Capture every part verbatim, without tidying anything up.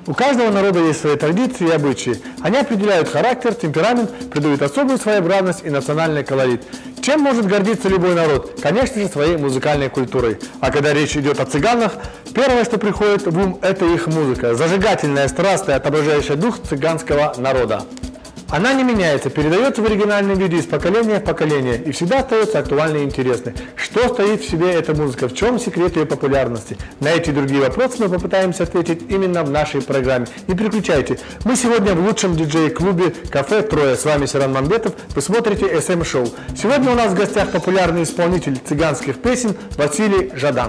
У каждого народа есть свои традиции и обычаи. Они определяют характер, темперамент, придают особую своеобразность и национальный колорит. Чем может гордиться любой народ? Конечно же, своей музыкальной культурой. А когда речь идет о цыганах, первое, что приходит в ум, это их музыка. Зажигательная, страстная, отображающая дух цыганского народа. Она не меняется, передается в оригинальном виде из поколения в поколение и всегда остается актуальной и интересной. Что стоит в себе эта музыка? В чем секрет ее популярности? На эти и другие вопросы мы попытаемся ответить именно в нашей программе. Не переключайте. Мы сегодня в лучшем диджей-клубе «Кафе Троя». С вами Серан Мамбетов. Вы смотрите эс эм шоу. Сегодня у нас в гостях популярный исполнитель цыганских песен Василий Жадан.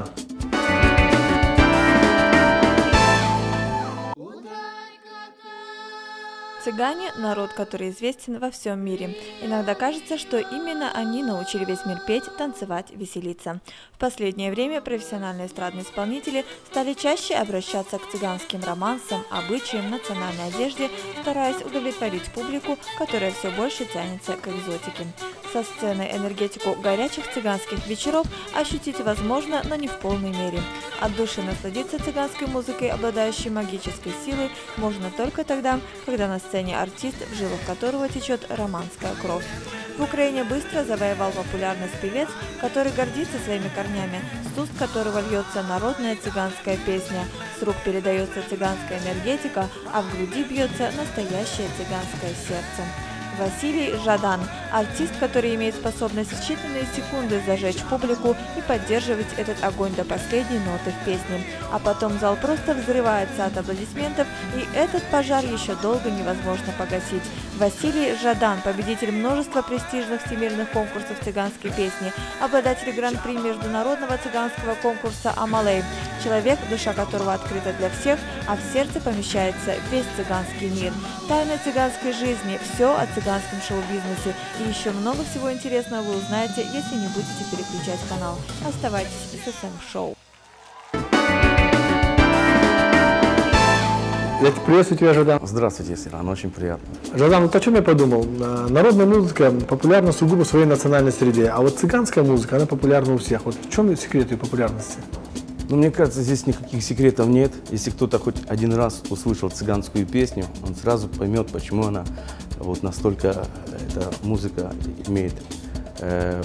Цыгане – народ, который известен во всем мире. Иногда кажется, что именно они научили весь мир петь, танцевать, веселиться. В последнее время профессиональные эстрадные исполнители стали чаще обращаться к цыганским романсам, обычаям, национальной одежде, стараясь удовлетворить публику, которая все больше тянется к экзотике. Со сцены энергетику горячих цыганских вечеров ощутить возможно, но не в полной мере. От души насладиться цыганской музыкой, обладающей магической силой, можно только тогда, когда на сцене артист, в жилах которого течет романская кровь. В Украине быстро завоевал популярность певец, который гордится своими корнями, с уст которого льется народная цыганская песня, с рук передается цыганская энергетика, а в груди бьется настоящее цыганское сердце. Василий Жадан – артист, который имеет способность в считанные секунды зажечь публику и поддерживать этот огонь до последней ноты в песне. А потом зал просто взрывается от аплодисментов, и этот пожар еще долго невозможно погасить. Василий Жадан – победитель множества престижных всемирных конкурсов цыганской песни, обладатель гран-при международного цыганского конкурса «Амалей», человек, душа которого открыта для всех, а в сердце помещается весь цыганский мир. Тайны цыганской жизни, все о цыганском шоу-бизнесе и еще много всего интересного вы узнаете, если не будете переключать канал. Оставайтесь с эс эм шоу. Я приветствую тебя, Жадан. Здравствуйте, Сиран, очень приятно. Жадан, вот о чем я подумал? Народная музыка популярна сугубо в своей национальной среде, а вот цыганская музыка, она популярна у всех. Вот в чем секрет ее популярности? Ну, мне кажется, здесь никаких секретов нет. Если кто-то хоть один раз услышал цыганскую песню, он сразу поймет, почему она вот настолько, эта музыка имеет. Э,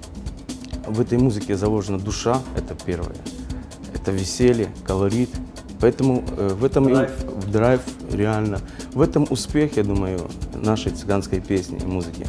в этой музыке заложена душа, это первое. Это веселье, колорит. Поэтому э, в этом драйв. И, драйв реально. В этом успех, я думаю, нашей цыганской песни и музыки.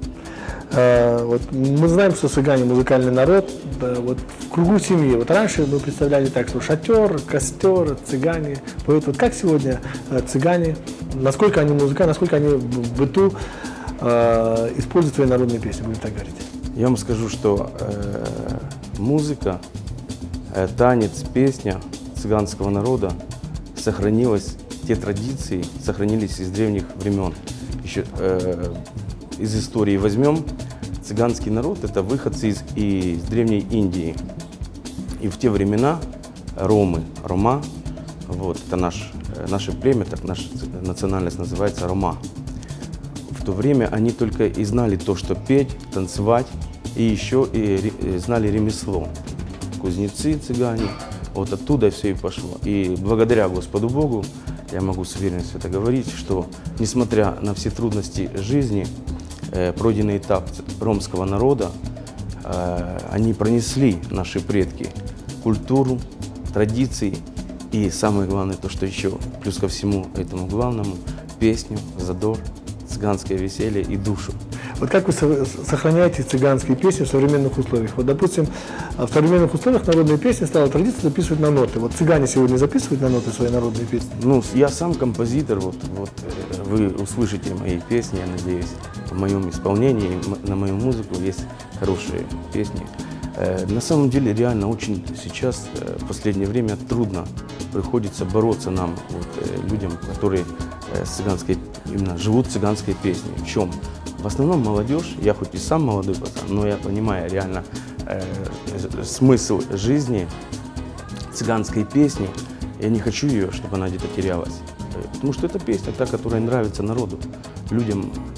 А, вот мы знаем, что цыгане музыкальный народ. Да, вот в кругу семьи. Вот раньше мы представляли так, что шатер, костер, цыгане. Вот, вот как сегодня цыгане, насколько они музыканты, насколько они в быту э, используют свои народные песни, будем так говорить. Я вам скажу, что э, музыка, э, танец, песня цыганского народа сохранилась, те традиции сохранились из древних времен. Еще э, из истории возьмем, цыганский народ – это выходцы из, из древней Индии. И в те времена ромы, рома, вот, это наш, наше племя, так наша национальность называется рома. В то время они только и знали то, что петь, танцевать, и еще и, и знали ремесло. Кузнецы, цыгане. Вот оттуда все и пошло. И благодаря Господу Богу, я могу с уверенностью это говорить, что несмотря на все трудности жизни, э, пройденный этап ромского народа, э, они пронесли, наши предки, культуру, традиции и самое главное, то, что еще плюс ко всему этому главному, песню, задор, цыганское веселье и душу. Вот как вы сохраняете цыганские песни в современных условиях? Вот, допустим, в современных условиях народные песни стала традиция записывать на ноты. Вот цыгане сегодня записывают на ноты свои народные песни? Ну, я сам композитор, вот, вот вы услышите мои песни, я надеюсь, в моем исполнении, на мою музыку есть хорошие песни. На самом деле, реально очень сейчас, в последнее время, трудно приходится бороться нам, вот, людям, которые с цыганской, именно живут цыганской песней. В чем? В основном молодежь, я хоть и сам молодой пацан, но я понимаю реально э, смысл жизни цыганской песни. Я не хочу ее, чтобы она где-то терялась. Потому что это песня, та, которая нравится народу, людям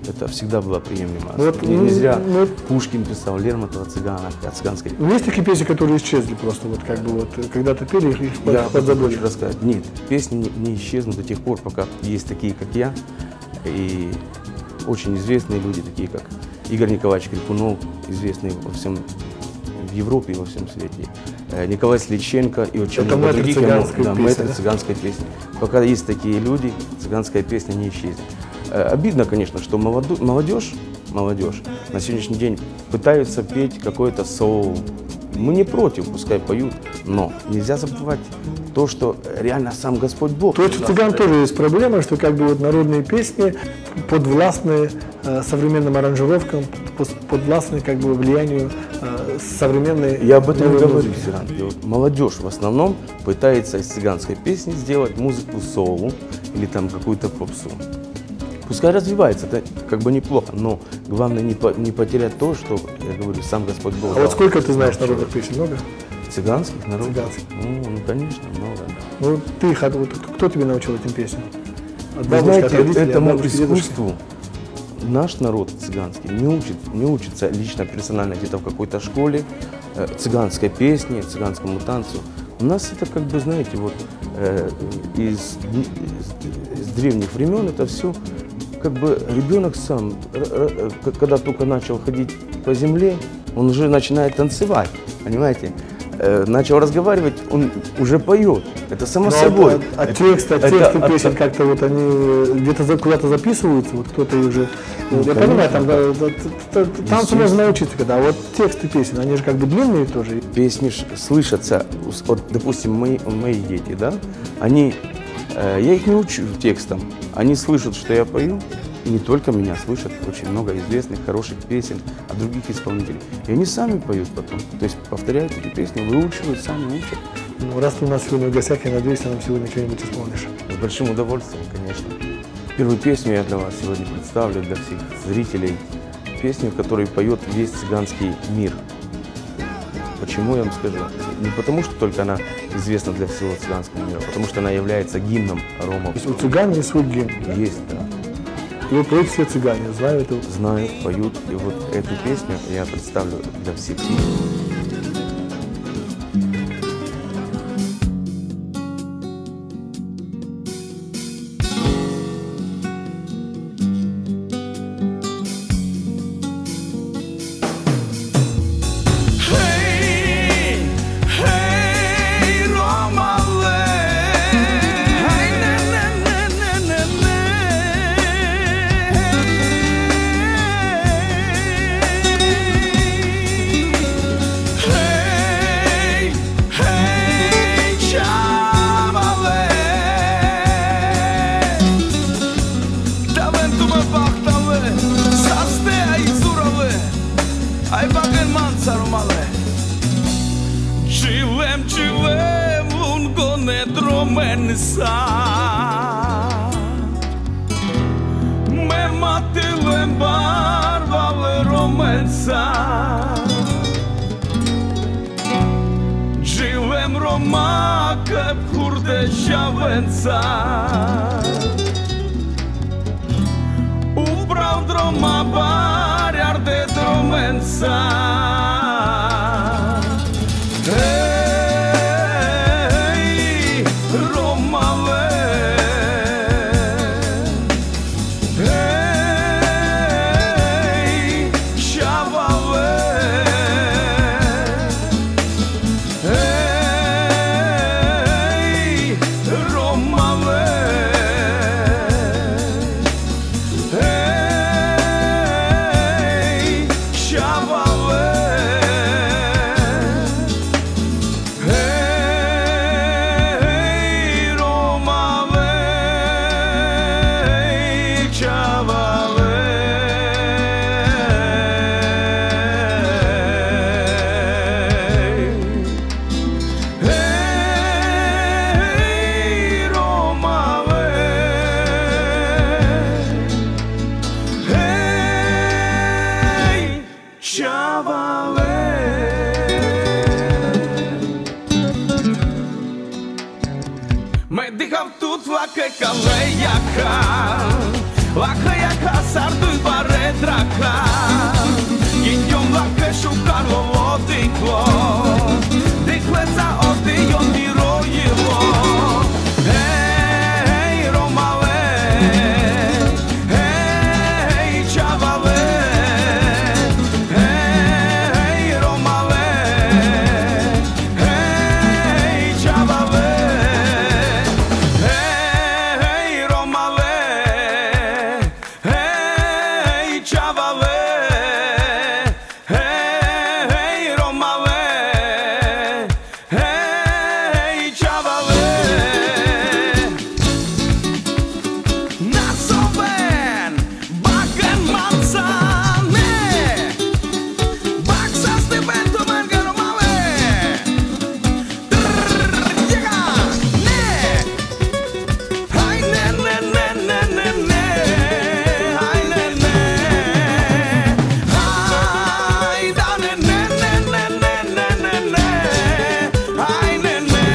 это всегда было приемлемо. Вот, не, ну, не зря ну, Пушкин писал Лермонтова о цыганах, о цыганской. Ну, есть такие песни, которые исчезли просто, вот как бы вот, когда-то пели, их, их Я подзабыли. хочу рассказать. Нет, песни не, не исчезнут до тех пор, пока есть такие, как я, и очень известные люди, такие как Игорь Николаевич Крикунов, известный во всем, в Европе и во всем свете, э, Николай Сличенко и очень Это много мэтр других. цыганской Да, песни, мэтр да? цыганской песни. Пока есть такие люди, цыганская песня не исчезнет. Э, обидно, конечно, что молоду- молодежь, молодежь на сегодняшний день пытаются петь какой-то соул. Мы не против, пускай поют, но нельзя забывать то, что реально сам Господь Бог. То есть у цыган тоже есть проблема, что как бы вот народные песни подвластны э, современным аранжировкам, пос- подвластны как бы влиянию э, современной Я об этом и новой говорю, музыки. Сиран. И вот молодежь в основном пытается из цыганской песни сделать музыку соулу или там какую-то попсу. Пускай развивается, это как бы неплохо, но главное не, по- не потерять то, что, я говорю, сам Господь Бог А дал. вот сколько ты знаешь нам народных человеку. песен? Много? Цыганских народов? Цыганских. Ну, ну, конечно, много. Ну, ты их, от- вот, кто тебе научил этим песням? От Вы бабушки, знаете, от родителей, от этому бабушки, дедушки? искусству наш народ цыганский не, учит, не учится лично, персонально где-то в какой-то школе э, цыганской песне, цыганскому танцу. У нас это, как бы, знаете, вот э, из, из- из древних времен это все, как бы ребенок сам, р- р- к- когда только начал ходить по земле, он уже начинает танцевать, понимаете? Э, начал разговаривать, он уже поет. Это само Ну, собой. а, а Это- тексты, а это- тексты это- песен как-то вот они где-то за- куда-то записываются, вот кто-то их же. Ну, я конечно, понимаю, там да, да, да, да, танцу можно научиться, когда, а вот тексты песен, они же как бы длинные тоже. Песни ж слышатся, с- вот, допустим, мои, мои дети, да, они, э, я их не учу текстом, они слышат, что я пою, и не только меня, слышат очень много известных, хороших песен от других исполнителей. И они сами поют потом, то есть повторяют эти песни, выучивают, сами учат. Ну, раз ты у нас сегодня в гостях, я надеюсь, ты нам сегодня что-нибудь исполнишь. С большим удовольствием, конечно. Первую песню я для вас сегодня представлю, для всех зрителей. Песню, которую поет весь цыганский мир. Почему, я вам скажу? Не потому, что только она известна для всего цыганского мира, а потому что она является гимном ромов. То есть у цыган есть свой гимн. Есть, да. Его поют все цыгане, знают его. Знают, поют. И вот эту песню я представлю для всех. Hey, hey, Ромале, hey, ne, ne, ne, ne, ne, ne. Hey, hey, Çamale. Talentume baktalı, saste ay zuralı. Ay bakın manzarmalı. Живем, живем, лунго не дроменса. Ме матилем барвале роменса. Живем рома къп хурде шавенца. Uprav droma barjar de dromensa. Hey, Romale. Hey, Shavale. Hey, Romale. Hey, Shavale. Hey, Romale. Shavale. Hey, Romale. Hey, Shavale. Ме дихав тут влака калеяка, Lacă ia ca s-ar dui bare draca Ghindiom lacă șucar lo odiklo Dikleca odion di rojilo Hej, Romale Hej, čavale Hej, Romale Hej, čavale Hej, Romale Hej, čavale Hej, Romale Hej, čavale Nasoven Bagen mancane Baksa stipento menga Romale Llega Ne Hai ne ne ne ne ne ne Hai ne ne Hai da ne ne ne ne ne ne ne ne Hai ne ne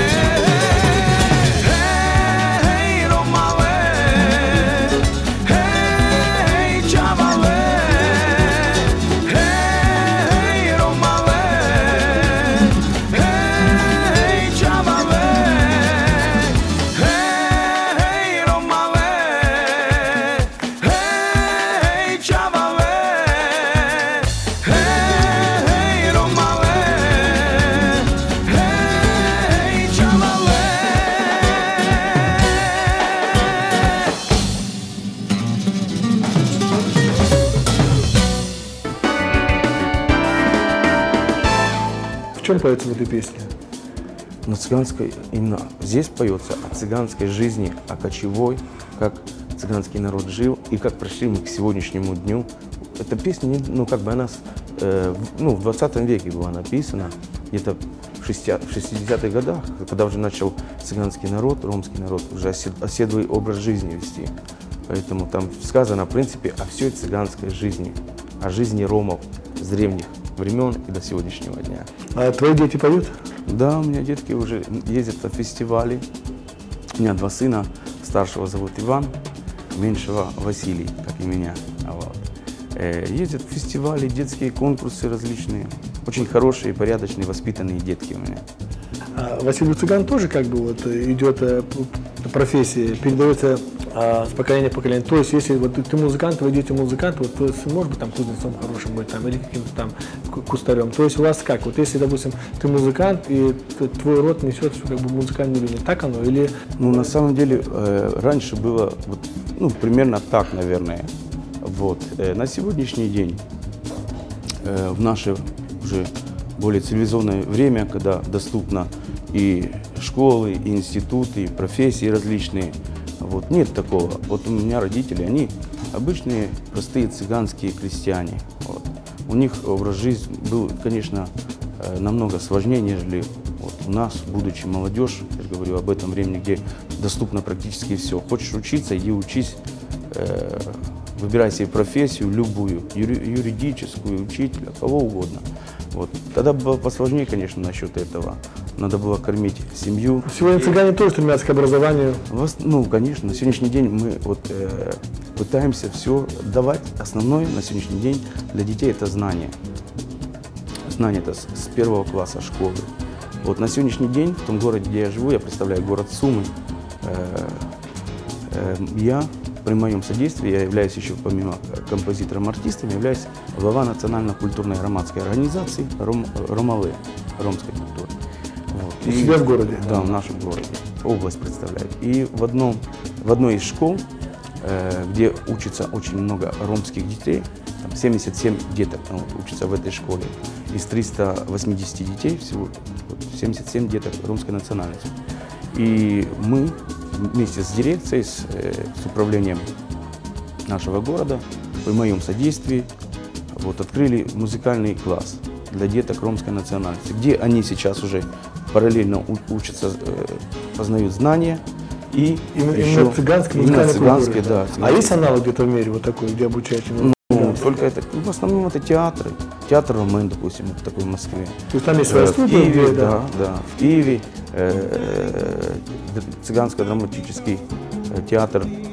Hej, Romale Hej, čavale Hej, Romale Hej, čavale Hej, Romale Hej, čavale Hej, Romale Hej, čavale В чем поется в этой песне? На цыганской, именно здесь поется о цыганской жизни, о кочевой, как цыганский народ жил и как пришли мы к сегодняшнему дню. Эта песня, не- ну как бы она с, э, в- ну, в двадцатом веке была написана, где-то в шестидесятых в шестидесятых годах, когда уже начал цыганский народ, ромский народ, уже осед- оседлый образ жизни вести. Поэтому там сказано, в принципе, о всей цыганской жизни, о жизни ромов с древних времен и до сегодняшнего дня. А твои дети поют? Да, у меня детки уже ездят на фестивали. У меня два сына. Старшего зовут Иван, меньшего Василий, как и меня. Вот. Э, Ездят в фестивали, детские конкурсы различные. Очень хорошие, порядочные, воспитанные детки у меня. А Василий Цыган тоже как бы вот э, идет э, п- п- профессия, передается а, с поколения в поколение. То есть, если вот ты, ты музыкант, твои дети музыканты, вот твой сын может быть там кузнецом хорошим быть там, или каким-то там ку- кустарем. То есть у вас как? Вот если, допустим, ты музыкант, и т- твой род несет как бы музыкальную линию, так оно? Или Ну, на самом деле, э, раньше было вот, ну, примерно так, наверное. Вот. Э, на сегодняшний день, э, в наше уже более цивилизованное время, когда доступно и школы, и институты, и профессии различные, вот, нет такого. Вот у меня родители, они обычные, простые цыганские крестьяне. Вот. У них образ жизни был, конечно, э, намного сложнее, нежели вот у нас, будучи молодежь, я же говорю об этом времени, где доступно практически все. Хочешь учиться, иди учись, э, выбирай себе профессию, любую, юри- юридическую, учителя, кого угодно. Вот. Тогда было посложнее, конечно, насчет этого. Надо было кормить семью. сегодня цыгане тоже стремятся к образованию? Вас- Ну, конечно, на сегодняшний день мы вот, э, пытаемся все давать. Основное на сегодняшний день для детей это знание. Знание это с, с первого класса школы. Вот на сегодняшний день в том городе, где я живу, я представляю город Сумы. Э, э, я при моем содействии, я являюсь еще помимо композитором-артистом, являюсь глава национально-культурной громадской организации Ром, Ромалы, ромской культуры. Вот. У себя в городе? Да, в нашем городе. Область представляет. И в, одном, в одной из школ, э, где учится очень много ромских детей, там семьдесят семь деток ну, учатся в этой школе, из триста восьмидесяти детей всего вот, семьдесят семь деток ромской национальности. И мы вместе с дирекцией, с, э, с управлением нашего города, при моем содействии, вот, открыли музыкальный класс для деток ромской национальности, где они сейчас уже параллельно у- учатся, э, познают знания и Именно, еще- именно цыганской именно музыкальной цыганской, культуры. да. А цыганской. есть аналог где-то в мире вот такой, где обучают? именно Ну, цыганской? только это, ну, в основном это театры. Театр Ромен, допустим, вот такой в Москве. То есть там есть Э, своя В студия, Киеве, где, да, да. В Киеве э, д- цыганско-драматический э, театр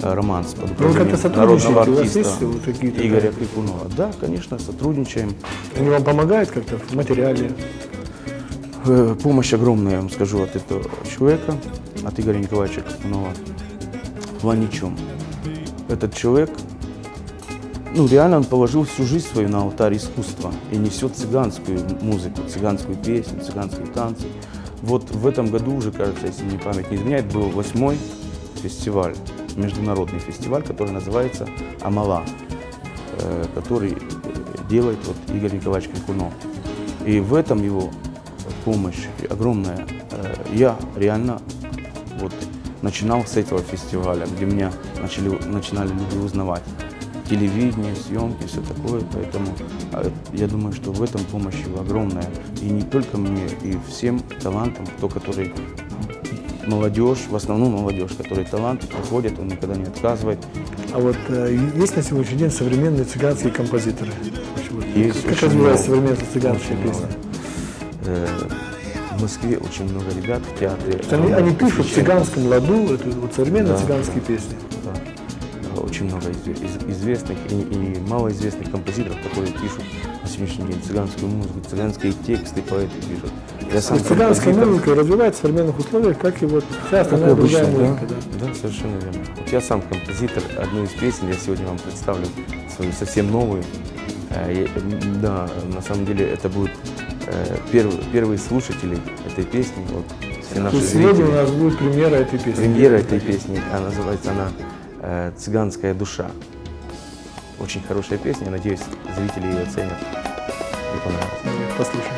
романс под Вы управлением как-то народного сотрудничаете? У вас артиста есть вот какие-то, Игоря Крикунова. Да, конечно, сотрудничаем. Они вам помогают как-то в материале? Э, Помощь огромная, я вам скажу, от этого человека, от Игоря Николаевича Крикунова. В плане чем? Этот человек, ну реально он положил всю жизнь свою на алтарь искусства и несет цыганскую музыку, цыганскую песню, цыганские танцы. Вот в этом году уже, кажется, если мне память не изменяет, был восьмой фестиваль, международный фестиваль, который называется «Амала», э, который делает вот Игорь Николаевич Крикунов. И в этом его помощь огромная. Э, я реально вот начинал с этого фестиваля, где меня начали, начинали люди узнавать. Телевидение, съемки, все такое, поэтому э, я думаю, что в этом помощь его огромная. И не только мне, и всем талантам, кто, который молодежь, в основном молодежь, которые таланты приходят, он никогда не отказывает. А вот э, есть на сегодняшний день современные цыганские композиторы? Есть Как очень развивается много, современная цыганская очень песня? много. Э, В Москве очень много ребят в театре. Они, они пишут в посвящены- цыганском ладу, это вот современные Да, цыганские да. песни. Да. Да, очень много изве- из- известных и, и малоизвестных композиторов, которые пишут на сегодняшний день цыганскую музыку, цыганские тексты, поэты пишут. Я То сам есть цыганская композитор. музыка развивается в современных условиях, как и вот вся Как остальная другая обычно, да? музыка. Да? Да, совершенно верно. Вот я сам композитор одной из песен, я сегодня вам представлю свою совсем новую. Э, я- Да, на самом деле это будут э, первые, первые слушатели этой песни, вот, все То наши есть сегодня у зрители. нас будет премьера этой песни. Премьера этой песни, она называется она э, «Цыганская душа». Очень хорошая песня, я надеюсь, зрители ее оценят и понравится. Послушаем.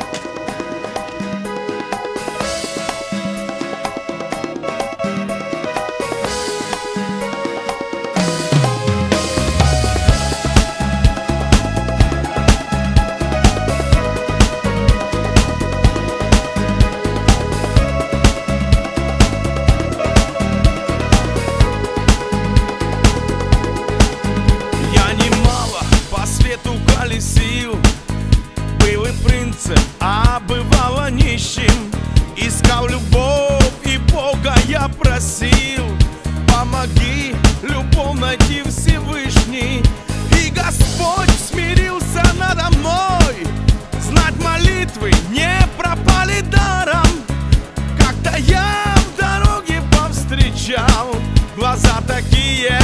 Я немало по свету колесил, был и принцем, а бывало нищим. Искал любовь и Бога я просил, помоги любовь найти Всевышний. И Господь смирился надо мной, знать молитвы не пропали даром. Как-то я в дороге повстречал глаза такие,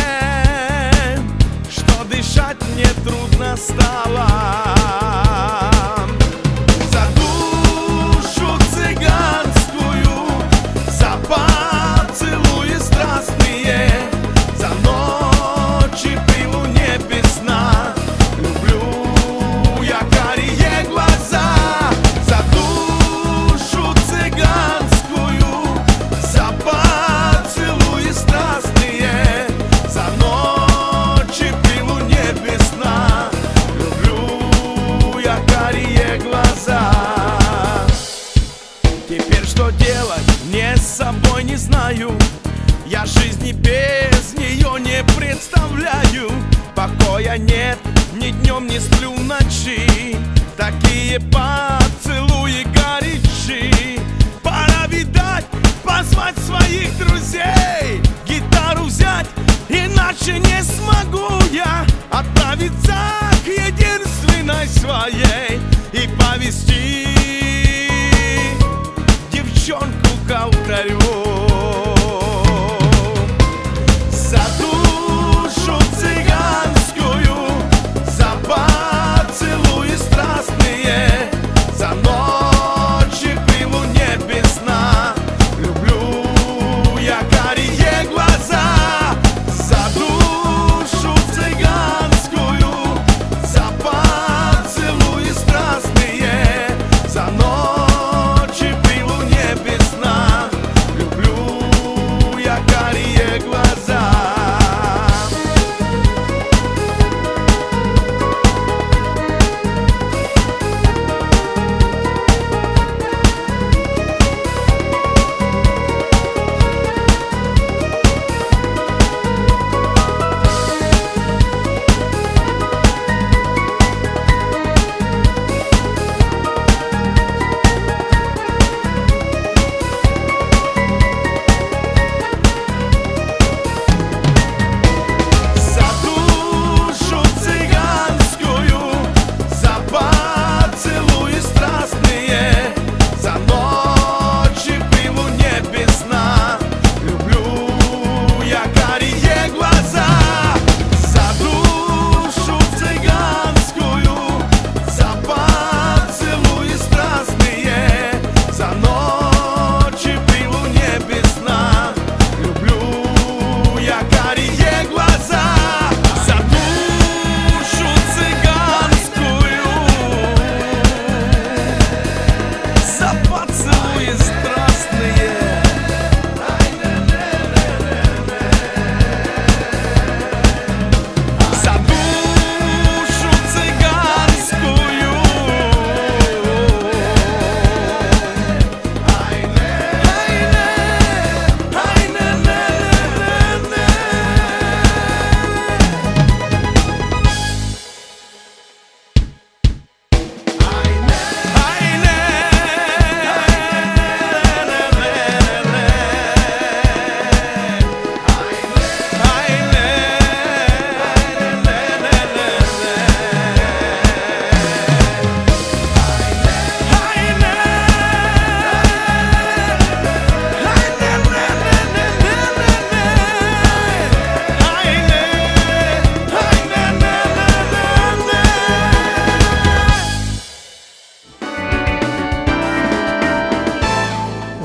что дышать мне трудно стало. За душу цыганскую, за поцелуи страстные, за ночи при луне без сна, люблю я карие глаза. За душу цыганскую, за поцелуи страстные, за ночи при луне без сна, люблю я карие глаза. Теперь что делать, мне с собой не знаю, я жизни без нее не представляю. Покоя нет, ни днем не сплю в ночи, такие поцелуи горячи. Пора видать, позвать своих друзей, гитару взять, иначе не смогу я отправиться к единственной своей и повести девчонку к алтарю. За душу цыганскую, за поцелуи страстные, за ночи при луне без сна, люблю я карие глаза. За душу цыганскую, за поцелуи страстные, за ночи при луне без сна, люблю я карие глаза.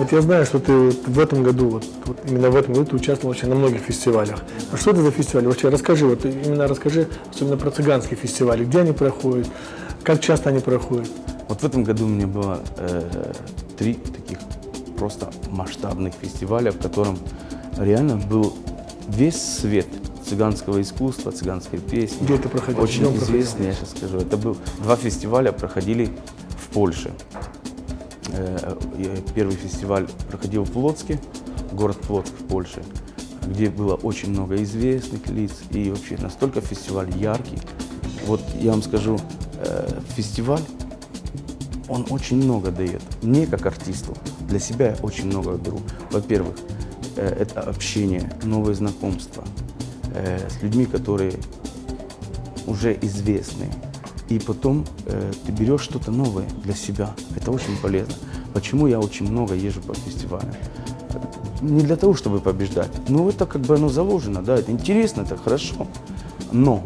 Вот я знаю, что ты вот в этом году, вот, вот именно в этом году ты участвовал вообще на многих фестивалях. А что это за фестивали? Вообще расскажи, вот именно расскажи, особенно про цыганские фестивали, где они проходят, как часто они проходят. Вот в этом году у меня было э, три таких просто масштабных фестиваля, в котором реально был весь свет цыганского искусства, цыганской песни. Где это проходило? Очень Где он известный, я сейчас скажу. Это был два фестиваля, проходили в Польше. Э, Первый фестиваль проходил в Плотске, город Плотск в Польше, где было очень много известных лиц и вообще настолько фестиваль яркий. Вот я вам скажу, э, фестиваль, он очень много дает. Мне как артисту, для себя я очень много беру. Во-первых, э, это общение, новые знакомства э, с людьми, которые уже известны. И потом э, ты берешь что-то новое для себя. Это очень полезно. Почему я очень много езжу по фестивалям? Не для того, чтобы побеждать. Ну, это как бы оно заложено, да, это интересно, это хорошо. Но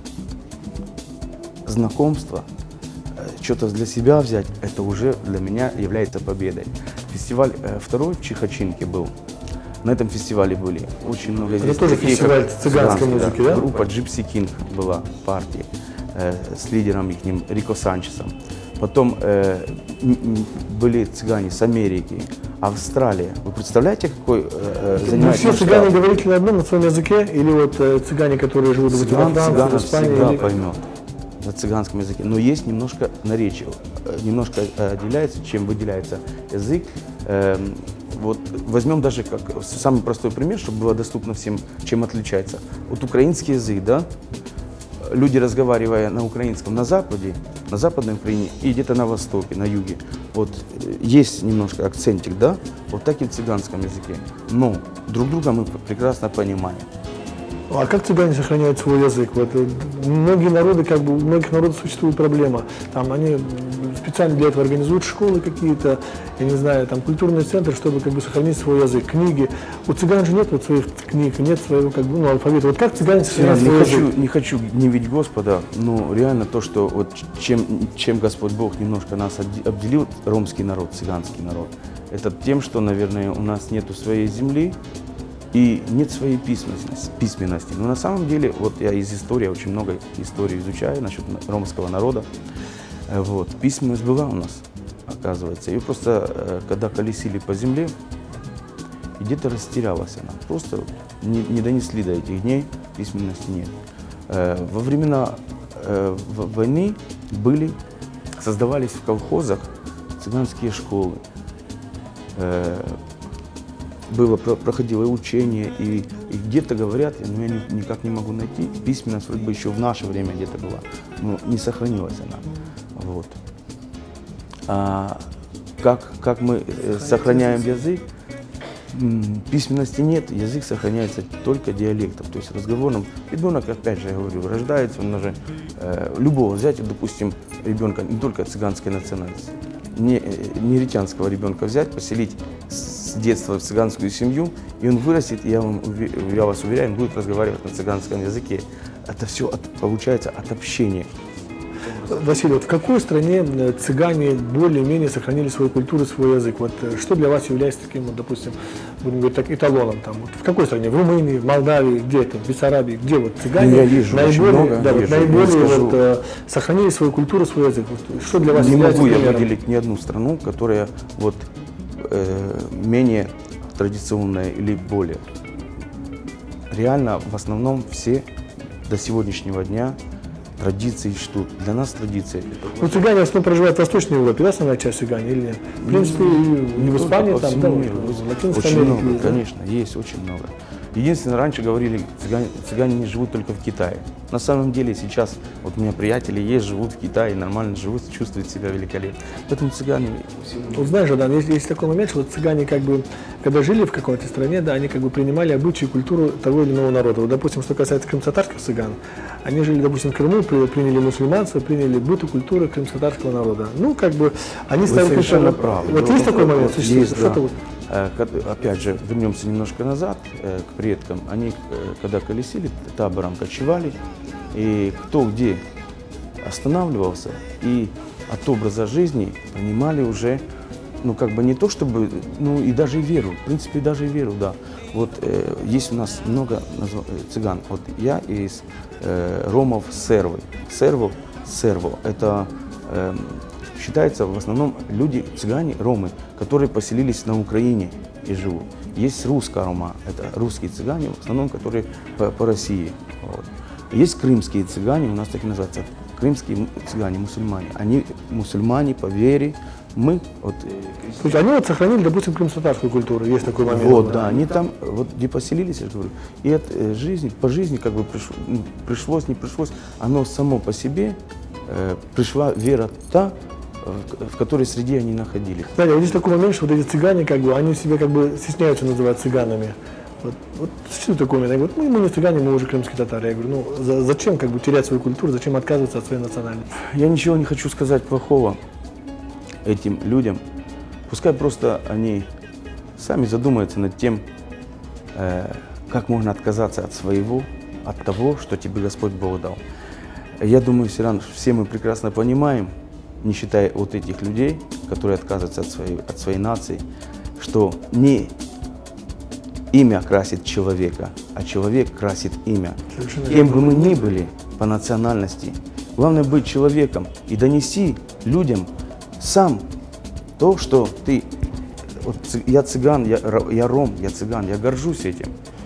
знакомство, э, что-то для себя взять, это уже для меня является победой. Фестиваль э, второй в Чихачинке был. На этом фестивале были очень много известных. Это тоже такие, фестиваль как цыганской музыки, да? Группа Gypsy King была в партии э, с лидером их, Рико Санчесом. Потом э, были цыгане с Америки, Австралия. Вы представляете, какой э, Но занимает все масштаб? цыгане говорите на одном, на своем языке, или вот э, цыгане, которые живут в Цыган, Франции, в цыган Испании? всегда Или... поймет на цыганском языке. Но есть немножко наречие, э, немножко э, отделяется, чем выделяется язык. Э, вот возьмем даже как самый простой пример, чтобы было доступно всем, чем отличается. Вот украинский язык, да? Люди, разговаривая на украинском на Западе, на Западной Украине и где-то на Востоке, на Юге, вот есть немножко акцентик, да, вот так и в цыганском языке. Но друг друга мы прекрасно понимаем. А как цыгане сохраняют свой язык? Вот, э, многие народы, как бы, у многих народов существует проблема. Там они специально для этого организуют школы какие-то, я не знаю, там культурные центры, чтобы как бы сохранить свой язык, книги. У цыган же нет вот своих книг, нет своего как бы, ну, алфавита. Вот как цыгане сохраняют Не свой хочу, язык? не хочу гневить Господа, но реально то, что вот чем, чем Господь Бог немножко нас отде- обделил, ромский народ, цыганский народ, это тем, что, наверное, у нас нету своей земли, и нет своей письменности, письменности. Но на самом деле, вот я из истории, очень много историй изучаю насчет ромского народа. Э, Вот, письменность была у нас, оказывается. И просто, э, когда колесили по земле, где-то растерялась она. Просто не, не донесли до этих дней, письменности нет. Э, Во времена э, в- войны были, создавались в колхозах цыганские школы. Э, Было, про- проходило учение, и, и где-то говорят, но я ни- никак не могу найти, письменность вроде бы еще в наше время где-то была, но не сохранилась она. Вот. А как, как мы э, сохраняем язык? М, Письменности нет, язык сохраняется только диалектом, то есть разговорным. Ребенок, опять же, я говорю, рождается, он уже, э, любого взять, допустим, ребенка не только цыганской национальности, не, э, негритянского ребенка взять, поселить с детства в цыганскую семью, и он вырастет, и я, вам, уве- я вас уверяю, он будет разговаривать на цыганском языке. Это все от, получается от общения. Василий, вот в какой стране э, цыгане более-менее сохранили свою культуру, свой язык? Вот э, что для вас является таким, вот, допустим, будем говорить так, эталоном? Там, вот, в какой стране? В Румынии, в Молдавии, где это? В Бессарабии? Где вот цыгане Ну, я езжу очень наиболее, много, да, вот, езжу, наиболее не скажу. вот, э, сохранили свою культуру, свой язык? Вот, что для вас Не является могу я примером? выделить ни одну страну, которая вот, э, менее традиционная или более. Реально, в основном все до сегодняшнего дня традиции чтут. Для нас традиции. Ну, цыгане в основном проживают в Восточной Европе, да, основная часть цыгане или нет? В принципе, и Не в только Испании, по там, всему да, миру. в Латинской Очень Америке, много, да. конечно, есть очень много. Единственное, раньше говорили, цыгане, цыгане не живут только в Китае. На самом деле сейчас, вот у меня приятели есть, живут в Китае, нормально живут, чувствуют себя великолепно. Поэтому цыгане... Вот знаешь, да, есть, есть такой момент, что вот цыгане, как бы, когда жили в какой-то стране, да, они как бы принимали обычаи и культуру того или иного народа. Вот, допустим, что касается крымско-татарских цыган, они жили, допустим, в Крыму, при- приняли мусульманство, приняли быт и культуру крымско-татарского народа. Ну, как бы, они Вы стали... совершенно как-то- правы. Вот Дело есть в том, такой момент? что Существует? есть, Что-то да. вот- Э, ко- Опять же, вернемся немножко назад, э, к предкам. Они, э, когда колесили, табором кочевали, и кто где останавливался, и от образа жизни принимали уже ну, как бы не то чтобы, ну, и даже и веру, в принципе, даже и веру, да. Вот э, есть у нас много назв... цыган. Вот я из э, ромов сервы. Серво, серво, это э, считается в основном люди, цыгане, ромы, которые поселились на Украине и живут. Есть русская рома, это русские цыгане, в основном, которые по, по России. Вот. Есть крымские цыгане, у нас так и называются, крымские цыгане, мусульмане. Они мусульмане по вере. Мы вот, То есть они вот сохранили, допустим, крымско-татарскую культуру, есть такой момент. вот, да, они там вот где поселились, я же говорю, и от э, жизни, по жизни как бы пришло, ну, пришлось, не пришлось, оно само по себе э, пришла вера та, в, в которой среде они находились. Знаете, вот здесь такой момент, что вот эти цыгане, как бы, они себя как бы стесняются называть цыганами. Вот, вот что такое момент? Они говорят, ну, мы не цыгане, мы уже крымские татары. Я говорю, ну, за, зачем как бы терять свою культуру, зачем отказываться от своей национальности? Я ничего не хочу сказать плохого этим людям. Пускай просто они сами задумаются над тем, э, как можно отказаться от своего, от того, что тебе Господь Бог дал. Я думаю, все равно все мы прекрасно понимаем, не считая вот этих людей, которые отказываются от своей, от своей нации, что не имя красит человека, а человек красит имя. Кем бы мы ни были по национальности, главное быть человеком и донести людям сам то, что ты, вот, я цыган, я, я ром, я цыган, я горжусь этим.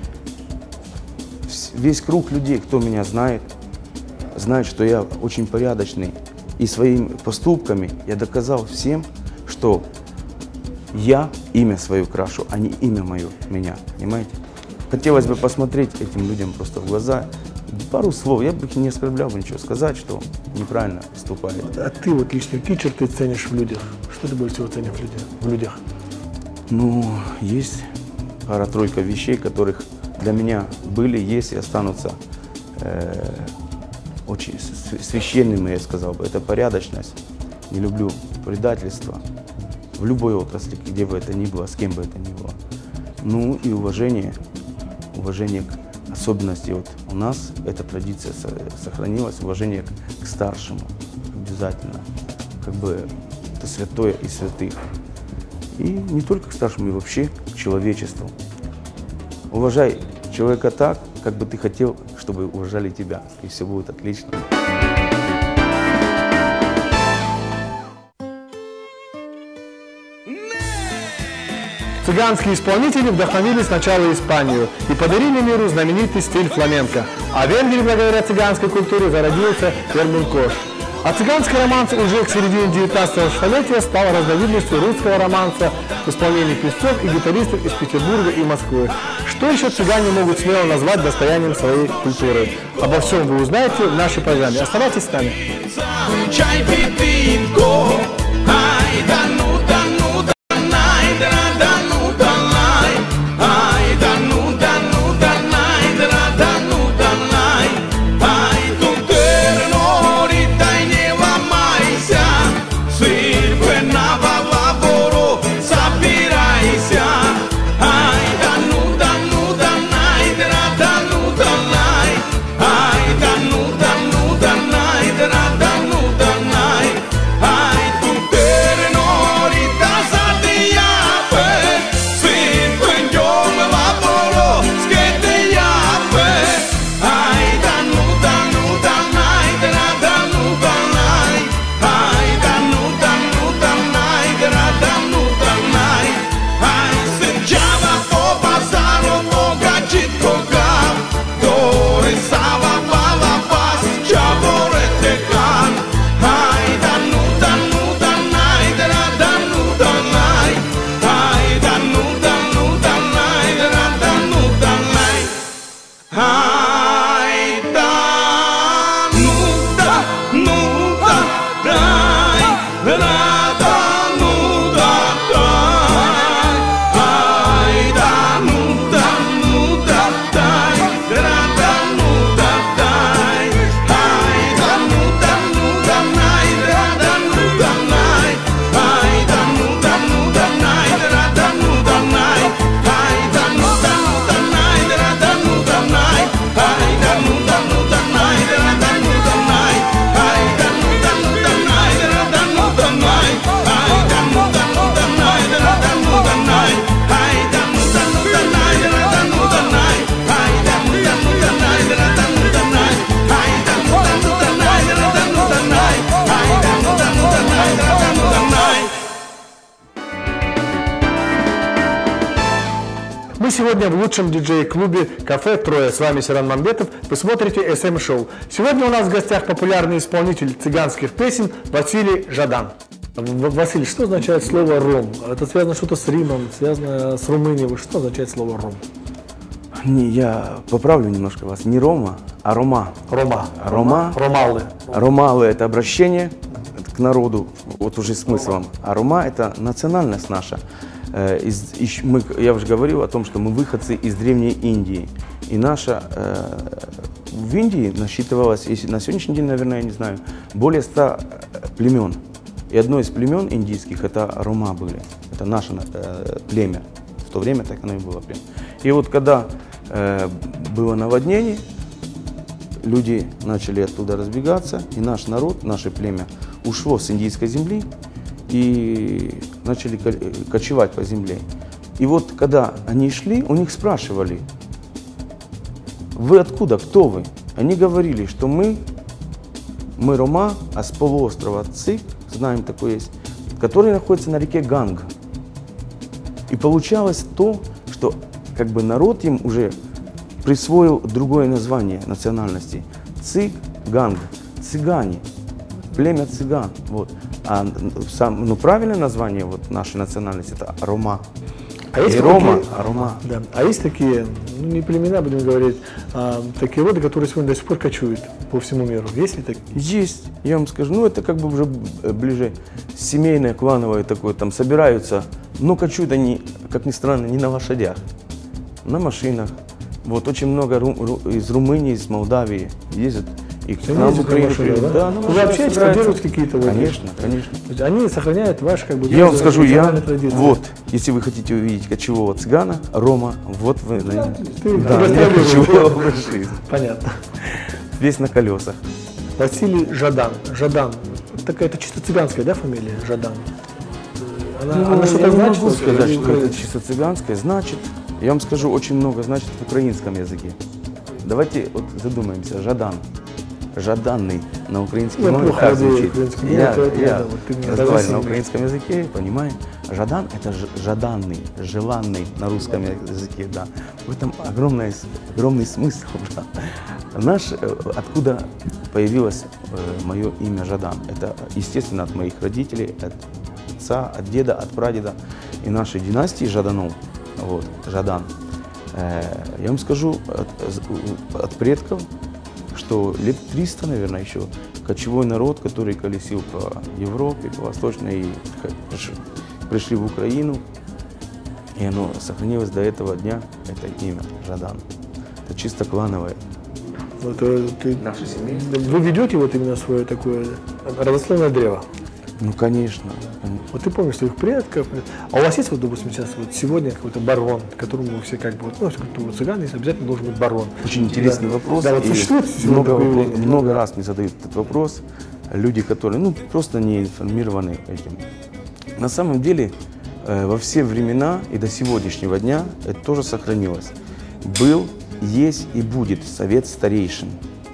Весь круг людей, кто меня знает, знает, что я очень порядочный. И своими поступками я доказал всем, что я имя свое крашу, а не имя мое, меня, понимаете? Хотелось бы посмотреть этим людям просто в глаза. Пару слов, я бы их не оскорблял, бы ничего сказать, что неправильно поступает. А ты вот лично, какие черты ценишь в людях? Что ты больше всего ценишь в людях? В людях? Ну, есть пара-тройка вещей, которых для меня были, есть и останутся э, очень священными, я сказал бы. Это порядочность. Не люблю предательство в любой отрасли, где бы это ни было, с кем бы это ни было. Ну и уважение, уважение к особенности. Вот у нас эта традиция сохранилась, уважение к, к старшему обязательно. Как бы это святое и святых. И не только к старшему, и вообще к человечеству. Уважай человека так, как бы ты хотел, чтобы уважали тебя, и все будет отлично. Цыганские исполнители вдохновили сначала Испанию и подарили миру знаменитый стиль фламенко. А в Венгрии, благодаря цыганской культуре, зародился термин «кош». А цыганский романс уже к середине девятнадцатого столетия стал разновидностью русского романса в исполнении певцов и гитаристов из Петербурга и Москвы. Что еще цыгане могут смело назвать достоянием своей культуры? Обо всем вы узнаете в нашей программе. Оставайтесь с нами. Ai, tu te сегодня в лучшем диджей-клубе «Кафе Троя». С вами Сиран Мамбетов. Вы смотрите эс эм шоу. Сегодня у нас в гостях популярный исполнитель цыганских песен Василий Жадан. В- Василий, что означает слово «ром»? Это связано что-то с Римом, связано с Румынией. Что означает слово «ром»? Не, я поправлю немножко вас. Не Рома, а Рома. Рома. Рома. Ромалы. Ромалы – это обращение к народу, вот уже смыслом. А Рома – это национальность наша. Э, из- ищ- мы, я уже говорил о том, что мы выходцы из Древней Индии. И наша э, в Индии насчитывалось, если на сегодняшний день, наверное, я не знаю, более ста племен. И одно из племен индийских – это Рома были. Это наше э, племя. В то время так оно и было племя. И вот когда э, было наводнение, люди начали оттуда разбегаться, и наш народ, наше племя ушло с индийской земли и начали ко- кочевать по земле. И вот когда они шли, у них спрашивали: вы откуда, кто вы? Они говорили, что мы, мы Рома, а с полуострова Цик, знаем такой есть, который находится на реке Ганг. И получалось то, что как бы народ им уже присвоил другое название национальности. Цыганг, цыгане, племя цыган. Вот. А сам, ну, правильное название вот, нашей национальности – это Рома. А есть Не такие- Рома, а Рома. Да. А есть такие, ну не племена, будем говорить, а такие роды, которые сегодня до сих пор кочуют по всему миру. Есть ли такие? Есть, я вам скажу, ну это как бы уже ближе семейное, клановое такое, там собираются, но кочуют они, как ни странно, не на лошадях, на машинах. Вот очень много ру- ру- из Румынии, из Молдавии ездят и к Они нам в ездят на Украину машинах, приезжают. да? на Вы машинах общаетесь, собираются. поддерживаете какие-то вот- Конечно, конечно. То есть они сохраняют ваши как бы Я вам национальные скажу, я, традиции. вот, если вы хотите увидеть кочевого цыгана, Рома, вот вы, наверное, ты да, гастролируешь. кочевой образ жизни. Понятно. Весь на колесах. Василий Жадан. Жадан. Такая, это чисто цыганская, да, фамилия Жадан? Она, Ну, она что-то я не значит? могу сказать, Или- что это чисто цыганское. Значит, я вам скажу, очень много значит в украинском языке. Давайте вот задумаемся. Жадан. Жаданный на украинском Я языке. плохо как владею звучит? украинским. Я, Это- это я да, вот ты мне разговариваю разъясни. на украинском языке, понимаю. Жадан – это ж- жаданный, желанный на русском языке, да. В этом огромный, огромный смысл, да. Наш, э, откуда появилось э, мое имя Жадан? Это, естественно, от моих родителей, от отца, от деда, от прадеда и нашей династии Жаданов, вот, Жадан. Э, я вам скажу от, от предков, что лет триста, наверное, еще кочевой народ, который колесил по Европе, по Восточной, и приш- пришли в Украину, и оно сохранилось до этого дня, это имя Жадан. Это чисто клановое. Вот, э, ты- Наше семейство. вы ведете вот именно свое такое родословное древо. Ну, конечно. конечно. Вот ты помнишь своих предков. А у вас есть, вот, допустим, сейчас вот сегодня какой-то барон, которому все как бы, вот, ну, культура цыган, есть обязательно должен быть барон. Очень интересный Да. вопрос. Да, вот и существует сегодня много, такое вопро- явление? много раз мне задают этот вопрос. Люди, которые ну, просто не информированы этим. На самом деле, э, во все времена и до сегодняшнего дня это тоже сохранилось. Был, есть и будет совет старейшин,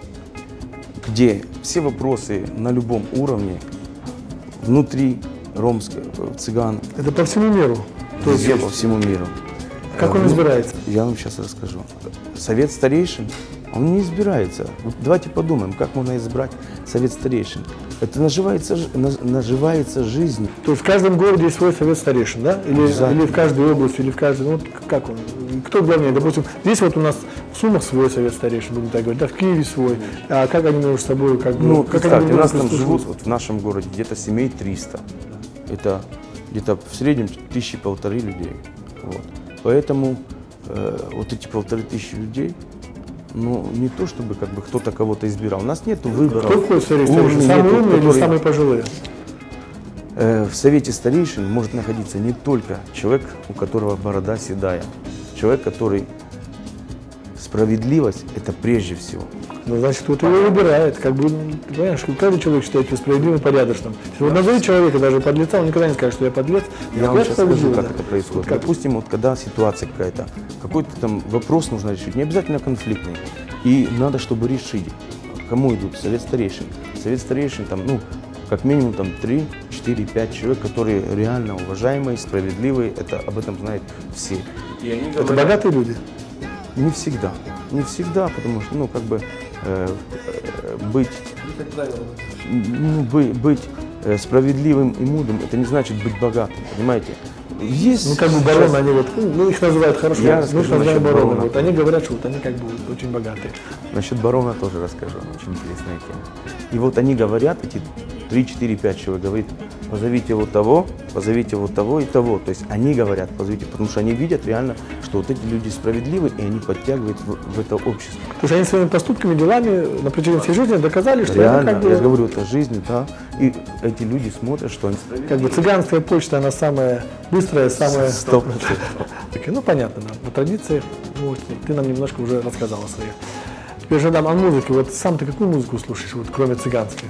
где все вопросы на любом уровне, внутри ромских цыган, Это по всему миру. То есть, везде по всему миру. как Э, он ну, избирается? Я вам сейчас расскажу. Совет старейшин, он не избирается. Вот давайте подумаем, как можно избрать совет старейшин. Это наживается, ж- наж- наживается жизнь. То есть в каждом городе есть свой совет старейшин, да? Или, Обязательно. или в каждой области, или в каждой, ну, вот как он? Кто главнее? Допустим, здесь вот у нас в Сумах свой совет старейшин, будем так говорить, да, в Киеве свой. А как они между собой, как бы, Ну, как представьте, они у нас друг там другу живут, прислушиваются? вот в нашем городе, где-то семей триста. Это где-то в среднем тысячи-полторы людей. Вот. Поэтому э, вот эти полторы тысячи людей, ну, не то чтобы как бы кто-то кого-то избирал. У нас нет выборов. Кто входит в совет старейшин? Урны Самые нету, умные или которые- самые пожилые? Э, В совете старейшин может находиться не только человек, у которого борода седая, человек, который справедливость – это прежде всего. Ну, значит, кто-то его выбирает. Как бы, ну, ты понимаешь, что каждый человек считает себя справедливым и порядочным. Если вот назови человека даже подлеца, он никогда не скажет, что я подлец. Я вам сейчас скажу, справедливый, как да. это происходит. Как? Допустим, вот когда ситуация какая-то, какой-то там вопрос нужно решить, не обязательно конфликтный, и надо, чтобы решить, кому идут, совет старейшин. Совет старейшин, там, ну, как минимум там три, четыре, пять человек, которые реально уважаемые, справедливые, это об этом знают все. И они Это говорят- богатые люди. Не всегда. Не всегда, потому что, ну, как бы э, э, быть, ну, бы- быть э, справедливым и мудрым, это не значит быть богатым, понимаете? Есть Ну, как бы сейчас- бароны, они вот, ну, их называют хорошо, Я мы их расскажу называем насчет бароны. барона. Вот они говорят, что вот они как бы вот очень богатые. Насчет барона тоже расскажу, очень интересная тема. И вот они говорят, эти три, четыре, пять человек, говорит, позовите вот того, позовите вот того и того. То есть они говорят, позовите, потому что они видят реально, что вот эти люди справедливы, и они подтягивают в, в это общество. Потому что они своими поступками, делами на протяжении всей жизни доказали, что Реально, они как бы, я же говорю, это жизнь, да. И эти люди смотрят, что они как бы цыганская почта, она самая быстрая, самая... Сто процентов. Так, ну, понятно, да. По традиции, ну, ты нам немножко уже рассказал о своих. Теперь же, Адам, о музыке. Вот сам ты какую музыку слушаешь, вот, кроме цыганской?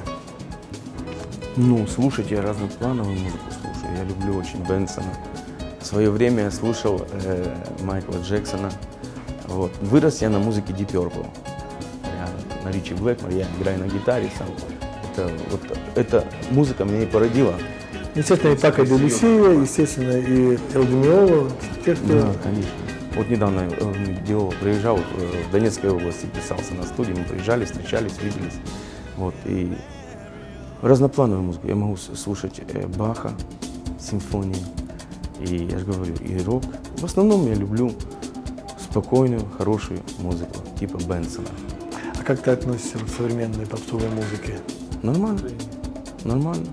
Ну, слушайте, я разноплановую музыку слушаю. Я люблю очень Бенсона. В свое время я слушал э, Майкла Джексона. Вот. Вырос я на музыке Deep Purple. Я на Ричи Блэкмор, я играю на гитаре сам. Это, вот, эта музыка меня и породила. Естественно, и Пако де Люсия, естественно, и Эл Ди Миоло, те, кто... Да, конечно. Вот недавно э, Дио приезжал э, в Донецкой области, писался на студии, мы приезжали, встречались, виделись. Вот, и разноплановую музыку. Я могу с- слушать э, Баха, симфонии, и я же говорю, и рок. В основном я люблю спокойную, хорошую музыку, типа Бенсона. А как ты относишься вот к современной попсовой музыке? Нормально, нормально.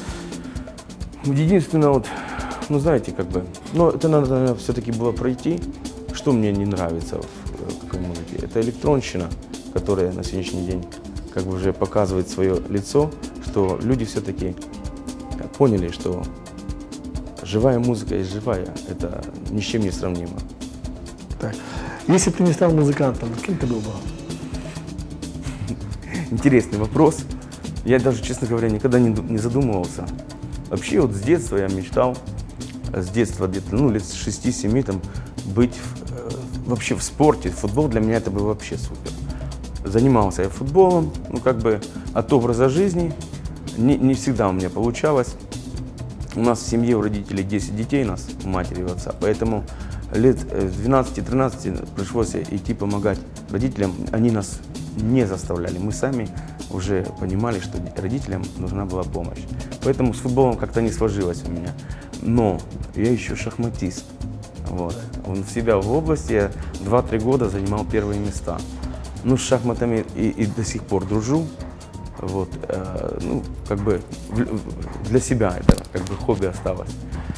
Единственное, вот, ну знаете, как бы, но это надо, наверное, все-таки было пройти. Что мне не нравится в э, такой музыке? Это электронщина, которая на сегодняшний день как бы уже показывает свое лицо, что люди все-таки поняли, что живая музыка есть живая, это ни с чем не сравнимо. Так. Если бы ты не стал музыкантом, кем ты был бы? Интересный вопрос. Я даже, честно говоря, никогда не, ду- не задумывался. Вообще вот с детства я мечтал, э, с детства где-то, ну, лет с шести-семи, там, быть в- э, вообще в спорте. Футбол для меня это был вообще супер. Занимался я футболом, ну, как бы от образа жизни не, не всегда у меня получалось. У нас в семье у родителей десять детей, нас, у матери и у отца, поэтому лет э, с двенадцати-тринадцати пришлось идти помогать родителям. Они нас не заставляли, мы сами уже понимали, что родителям нужна была помощь. Поэтому с футболом как-то не сложилось у меня. Но я еще шахматист. Вот. Он в себя в области я два-три года занимал первые места. Ну, с шахматами и, и до сих пор дружу. Вот, э, ну, как бы в- для себя это как бы хобби осталось.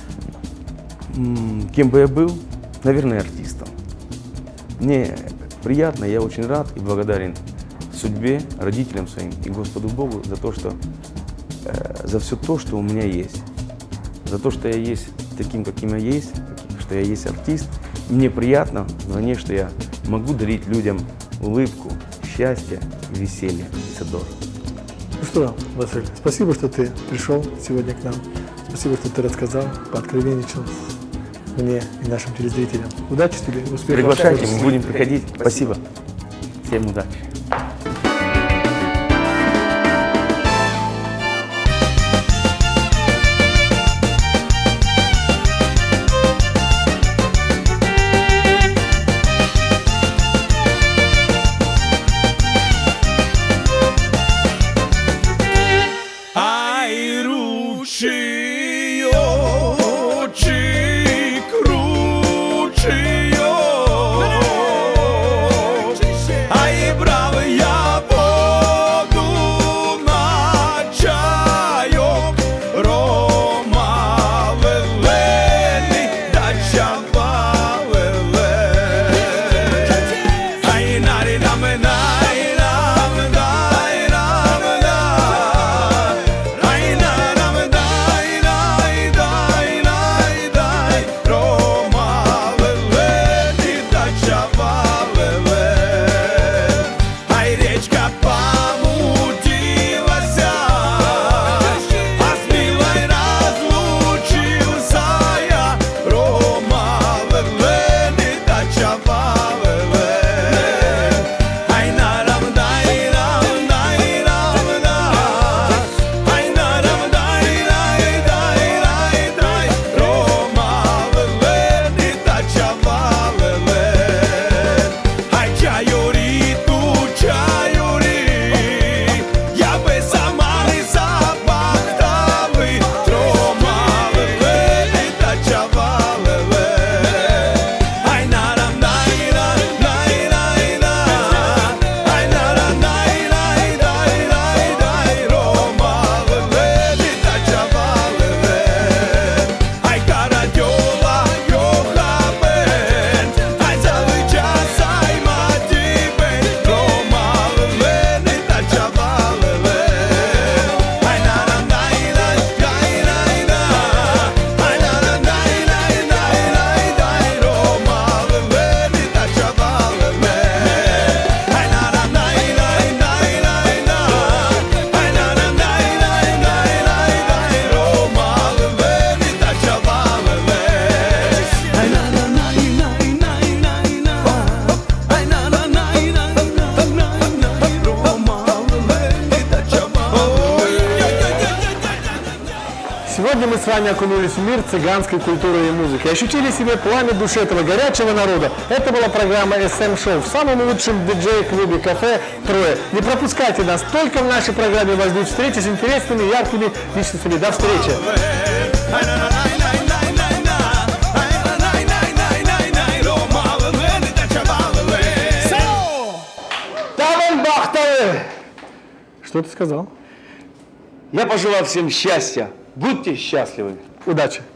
М, Кем бы я был? Наверное, артистом. Мне приятно, я очень рад и благодарен судьбе, родителям своим и Господу Богу за то, что э, за все то, что у меня есть. За то, что я есть таким, каким я есть, что я есть артист. Мне приятно вдвойне, что я могу дарить людям улыбку, счастье, веселье и задор. Ну что, Василий, спасибо, что ты пришел сегодня к нам. Спасибо, что ты рассказал, пооткровенничал мне и нашим телезрителям. Удачи тебе, успехов. Приглашайте, мы будем приходить. Спасибо. Всем удачи. Ай, ручей, очи, кручей, ай, брат. мы с вами окунулись в мир цыганской культуры и музыки, ощутили себе пламя души этого горячего народа. Это была программа эс эм Show в самом лучшем диджей-клубе кафе «Трое». Не пропускайте нас, только в нашей программе вас ждут встречи с интересными, яркими личностями. До встречи! Что ты сказал? Я пожелал всем счастья. Будьте счастливы. Удачи!